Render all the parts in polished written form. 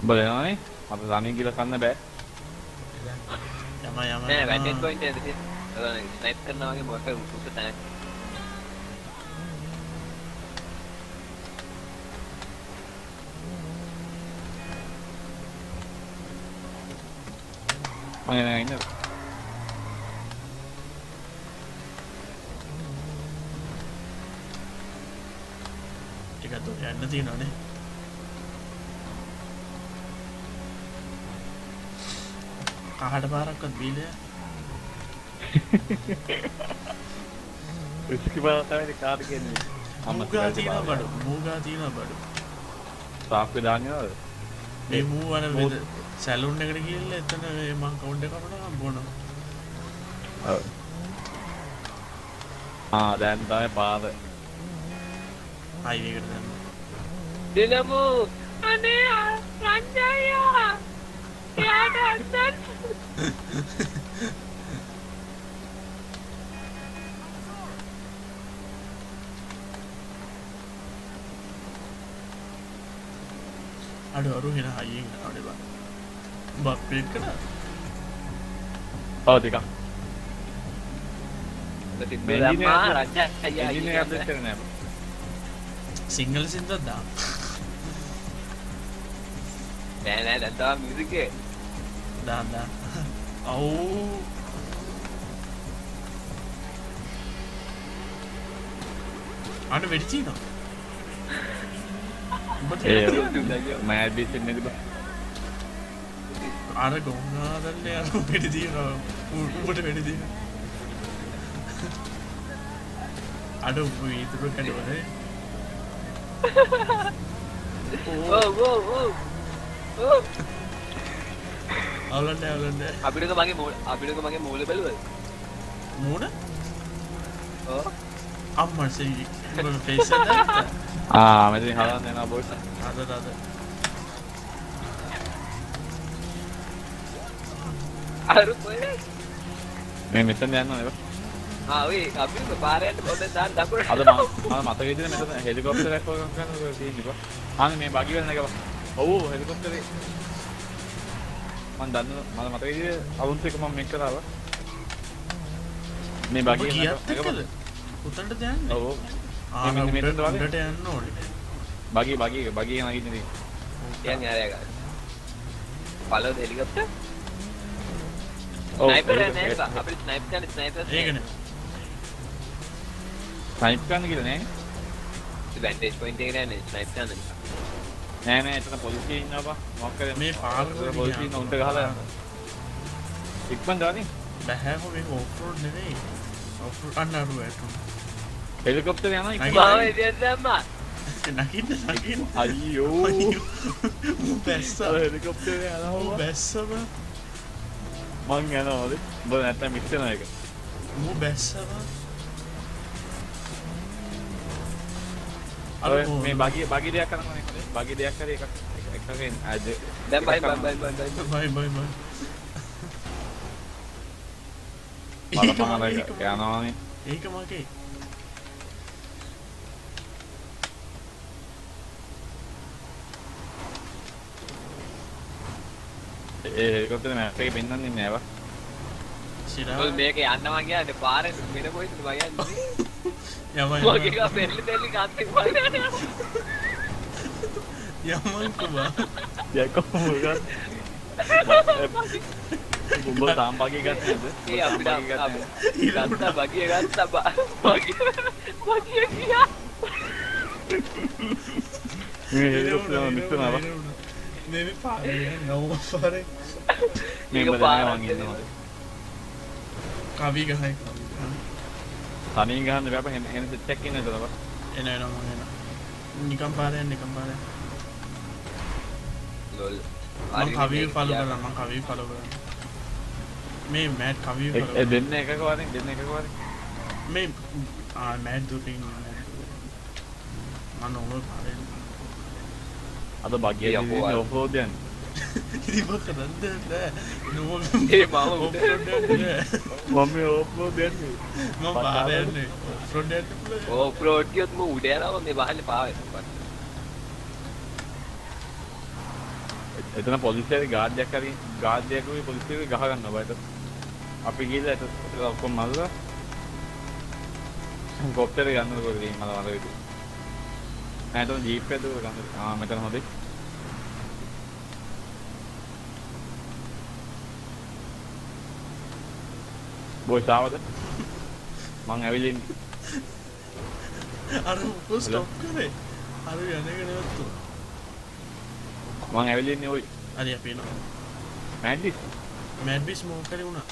බලනවානේ අපිට රණින් කියලා කන්න බෑ. යම නෑ වැටෙන් පොයින්ට් එකද තියෙන්නේ. ස්නයිප් කරනවා වගේ මොකක් හරි උසුස තැනක්. මම නෑ ඉන්නේ. ටිකක් දුර යන්න තියෙනවනේ. කහට පාරක්වත් බීලේ. රිස්කි බල තමයි කාට කියන්නේ. මුගා තියෙන බඩු. මුගා තියෙන බඩු. සාක්කු දාන්නේවද? මේ මූ වල වෙද සැලූන් එකට ගිහිල්ලා එතන මේ මං කවුන්ට් එක අපට හම්බුණා. ඔව්. දැන් තමයි පාර. හයිවේ එකට දැම්ම. දිනමු අනේ රංජයා. යාට අස්සන්. අඩු හෙන හයියෙන් යනවනේ බං. උඹ අප්ග්‍රේඩ් කළාද? ඔව් ටිකක්. තිබ්බේ ධම්මා රංජා අයියා ඉන්නේ අප්ඩේට් කරන්නේ නැහැ. සිංගල් සින්දක් දාන්න. නෑ දැන් තමයි මියුසික් එක. දාන්න. අව්. අන්න වෙඩි තියනවා. මෑඩ් බීච් එකේ නේද? අර ගොංගාදල්ලේ අර වෙඩි තියනවා. උඹට වෙඩි තියනවා. අඩ උඹ ඊතුරු කඩවනේ. අවුලන්නේ අපිටක මගේ මූල බැලුවද? මූණ? ඔව්. අම්මා සෙයි උඹ ෆේස් එක දාන්න. මෙතන හදන්න යනවා බොයිස්. අද අර කොහෙද? මේ මෙතන යනවා නේද? ඔය අපිට පාරයට පොඩ්ඩක් දාන්න දකුණට. අද මම මතක විදිහට මෙතන හෙලිකොප්ටර් එකක් වගේ ගන්න තියෙන්නේ බා. මේ බගි වෙන එක බා. ඔව් හෙලිකොප්ටරේ. මම දන්න මම මතක විදිහට අවුන්ස් එක මම මේක කරා බා. මේ බගි එකද? උතන්ට දැන්නේ. ඔව්. මෙන්න මෙතනට වලට යන්න ඕනේ. බගි නගින්නේ. යන් යාරය ගන්න. පළවෙනි හෙලිකොප්ටර්. ඔව්. ස්නයිපර් නෑ බා. අපිට ස්නයිප් කරන්න ස්නයිපර්. ඒකනේ. ස්නයිප් කරන්න කියලා නෑ. වැන්ටේජ් පොයින්ට් එක නෑනේ ස්නයිප් කරන්න. නෑ එතන පොලිසිය ඉන්නවා බා. මොකක් කරේ මේ පාරේ පොලිසිය ඉන්න උන්ට ගහලා යනවා. ඉක්මන් දාන්නේ. බෑහම මේක ඔෆ් රෝඩ් නෙවෙයි. ඔෆ් රෝඩ් අන්නරු වැටුන. හෙලිකොප්ටර් යනවා ඉක්මන්. මම ඉතින් දැම්මා. නකින්න. අයියෝ. බැස්සා හෙලිකොප්ටර් යනවා. බැස්සම මං යනවාද? උඹ නැත්තම් මිස් වෙන එක. මූ බැස්සම මේ බගි දෙයක් කරනවා නේ. බගි දෙයක් කරේ එකකින් අද දැන් බයි බයි යනවානේ. ඒක මගේ හෙලිකොප්ටරේ මැප් එකේ පෙන්නන්නේ නැහැ බා. ඔය මේක යන්නවා කියන්නේ පාරේ වෙන කොයිද වයන්නේ? යමයි මගේ එක පෙරලි කාත්තේ වයන්නේ. යමයි කුබා යකෝ මොකක්ද? උඹ තාම බගි ගත්තද? ඒ අපිට ගත්තා බගිය ගත්තා බගිය ගියා. මේ හෙලිකොප්ටරේ මිස්සනවා බා. මේ පාරේ නෝ පාරේ මේක පාරක් ඉන්නවා. කවි ගහයි තනියෙන් ගහන්න බෑ බා. එන සෙට් එකක් ඉන්නද බා. එන නිකම් පාරේ ලොල්. මම කවි ෆලෝ කරා මේ මෑඩ් කවි ෆලෝ දෙන්න එකක වරින් මේ මෑඩ් දුකින් මම ඕන පාරේ අද බගිය ඉන්නේ ඔෆ් රෝඩ් යන්නේ. ඉතින් මොකද නෑ නෝ ඒ මම උඩ මම ඔෆ් රෝඩ් යන්නේ. මම පාරේ යන්නේ ඔෆ් රෝඩ් යන්නේ ඔෆ් රෝඩ් කියොත් මම උඩ යනවා මේ වහලේ පාවෙන්න. එතන පොලිසිය ගාඩ් එකක් හරි ගාඩ් එකකුයි පොලිසියකුයි ගහ ගන්නවා බයිට. අපි ගිහලා ඒක ඔක්කොම මල්ලා කොප්ටර් යන්නකොට ගිහින් මල වල නෑ ජීප් එක දුර ගන්න. මෙතන හොඳයි. බොයි සාවද? මං ඇවිල්ලා ඉන්නේ. අර උප ස්ටොප් කරේ. අර යන්නේ නේද? මං ඇවිල්ලා ඉන්නේ ඔයි. හරි අපි එනවා. මැඩ්බිස් මොකක් කරේ වුණා?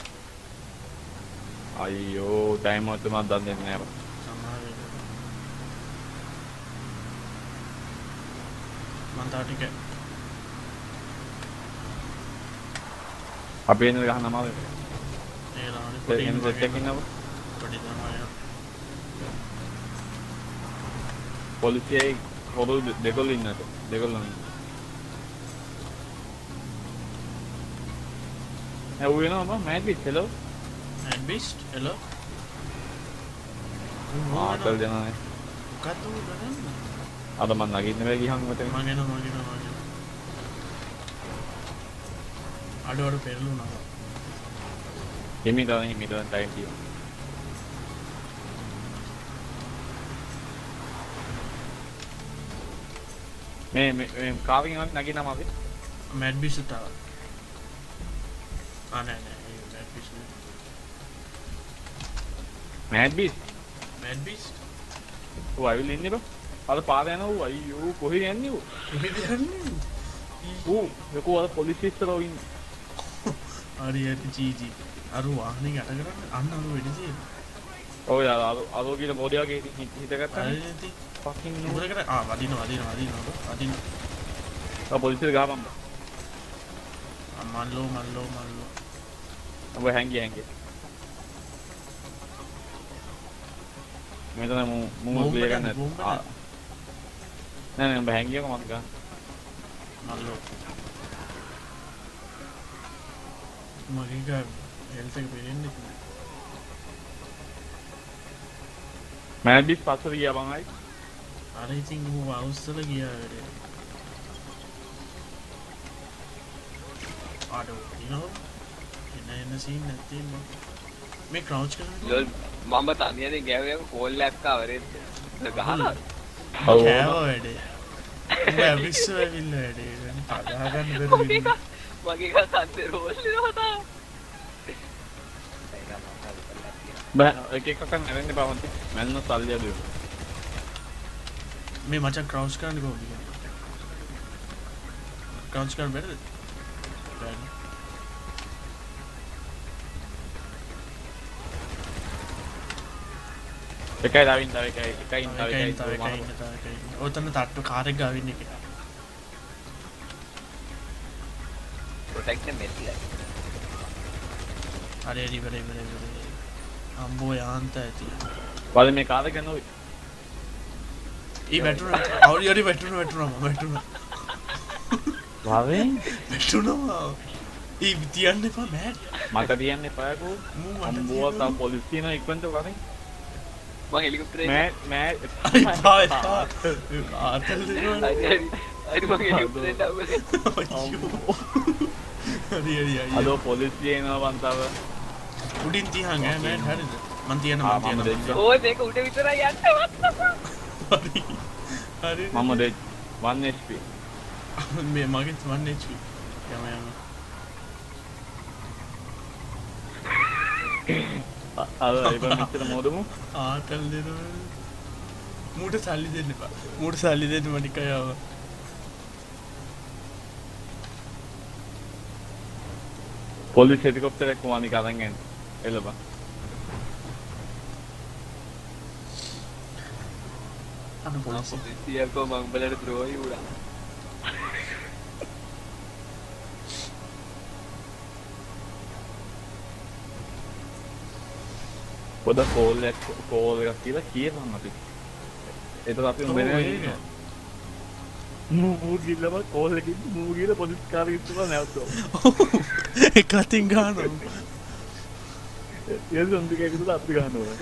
අයියෝ ටයිම් එකත් මම දන්නේ නැහැ. මන්තාටික අපි එන්නේ ගහන්න අමාරුයි. ඒ ලානේ පොඩි එන්නේ සෙට් එකකින් නම පොඩි තමයි. පොලිසියයි පොදු දෙකොල්ල ඉන්නට දෙකොල්ලන්. ඒ වෙනවා මම මැඩ්බිස් හෙලෝ. මැඩ්බිස් හෙලෝ. ආතල් දෙනානේ. මොකද්ද උදන්නේ? අද මම නගින්න බෑ ගියන් මෙතන. මම එනවා. අඩවඩ පෙරළුණා. හිමිදන් ටයිම් තියෙනවා. මේ කාවින් වගේ නගින්නම අපි මැඩ්බිස් තාව. නෑ මැඩ්බිස් ඔය ඇවිල්ලා ඉන්නේ බා. අර පාර යනවා අයියෝ කොහෙද යන්නේ ඌ? කොහෙද යන්නේ? ඌ යකෝ අර පොලිසිය ඉස්සරව ඉන්නේ. හරි ජීජි අර වාහනේ යට කරන්නේ අන්න අර වෙඩි තියෙන. ඔය අර කියන මොඩියාගේ හිතගත්තා. හරි ඉතින් ෆකින් මොකද කරන්නේ? වදිනවා. ආ පොලිසියට ගහපන් බා. මල්ලෝ. ඔබ හැංගි. මෙතන මු ක්ලියර් ගන්න. නෑ ඔබ හැංගියක මම ගන්න. මල්ලෝ. මගේ ගා හෙල්ත් එක පෙරෙන්නේ නැහැ. මැඩ්බිස් පස්සට ගියා බං අයි. අර ඉතින් ඌ අවුස්සල ගියා වැඩේ. ආඩෝ එන සීන් නැත්තේ මේ ක්‍රවුච් කරන්නේ. මම තනියම ගෑවියක කෝල් එකක් ආවරෙත් ගහනවා. ඔව් කෑව වැඩේ. මම විශ්ව වෙන්න වැඩේ. පදා ගන්න බැරි. මගේ කන්දේ රෝල් වෙනවා තා. බෑ එකක් නැරෙන්න බවන්ති. මැන්න සල්ලි අඩුයි. මේ මචං ක්‍රවුච් කරන්නේ කොහොමද? ක්‍රවුච් කරන්න බැරිද? බැරි. එකයි දාවින් එකයි ඔතන තට්ටු කාර් එක ගාවින් එක. ප්‍රොටෙක්ෂන් මෙතිලා. අරේ ඉවරයි. අම්බෝ යාන්ත ඇති. වල මේ කාර් එක නෝයි. ඊ වැටුණා. අවුරි වැටුණා. වාවේ වැටුණා. ඊ තියන්න එපා මෑට්. මට තියන්න එපාකෝ. අම්බෝ තා පොලිසිය න ඉක්මනට වරේ. මම හෙලිකොප්ටරේ මෑ එපා. ආතල් දෙනවා. අයිති මම හෙලිකොප්ටරේ දාන්නේ. හරි. අදෝ පොලිසිය එනවා වන්තව. උඩින් තියහන් ඈ මෑට් හරිද? මං තියන්න. ඕයි මේක උඩ විතරයි යන්නේ. හරි. මම දෙයි 1 HP. මේ මගේ 1 HP. යම. අර ඉබ මෙච්චර මොඩමු ආතල් දෙනවා. මූට සල්ලි දෙන්න එපා. මූට සල්ලි දෙන්න මනිකා යව. පොලිස් හෙලිකොප්ටර් එක කොහොමද අරන් එන්නේ? එළබ. අන්න පොලිසිය. සියල්කෝ මං බලට ද්‍රෝහි උඩා. පොද කෝල් එකක් කියලා කියනවා අපි. ඒතර අපි උඹේ ඉන්නවා. මූ ගිල්ලම කෝල් එකකින් මූ ගිහලා පොලිස් කාර්යය ඉස්සරහ නැවතුවා. එක අතින් ගන්නවා. යල්ලන් දෙකේ විතර අපි ගන්නවා.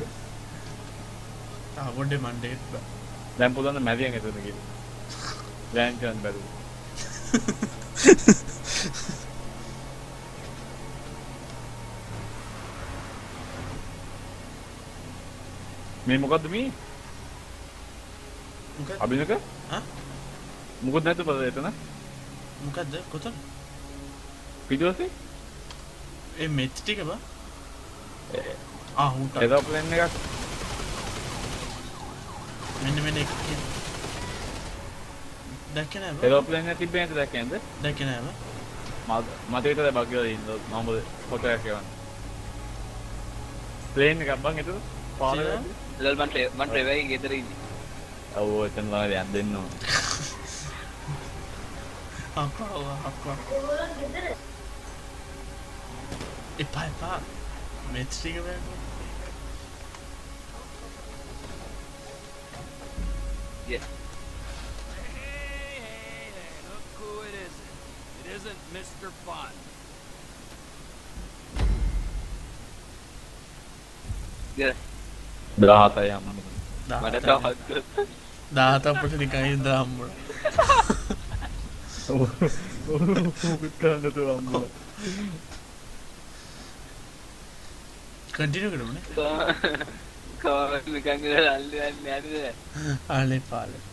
පොඩ්ඩේ මණ්ඩේත් බෑ. දැන් පොදන්න මැදියන් එතන ගිහින්. ලෑන්ඩ් කරන්න බැරුව. මේ මොකද්ද මේ? මොකද? අබිනක? හා? මොකද නැද්ද බල එතන? මොකද්ද? කොතන? පිටුවසේ? ඒ මෙච් ටික බා. උන්ට. එරෝප්ලේන් එකක්. මෙන්න එක. දැක්කේ නෑ බා. එරෝප්ලේන් එක තිබ්බේ නැද්ද දැක්කේ නැද්ද? දැක්කේ නෑ බා. මට විතරයි බග් වෙලා ඉන්නේ. මම ෆොටෝ එකක් ගන්න. ප්ලේන් එකක් බං එතන. පාරේ. ලල් මන් ට්‍රෙවර් එකේ ගෙදර ඉන්නේ. ඔව් එතන ළඟ යන්න දෙන්න ඕන. අප්පා. එපා. මෙච් ටික බලන්න. Yeah. Hey, look who it isn't. It isn't Mr. Fun. Yeah. 17යි අම්මා. මට තවත් 17 අපිට නිකන් ඉඳලා හම්බුණා. ඔව් කරන්න තෝ අම්මා. කන්ටිනියු කරමුනේ. කොහොමද නිකන් ගලල්ල යන්නේ නැද්ද? ආලේ පාලේ.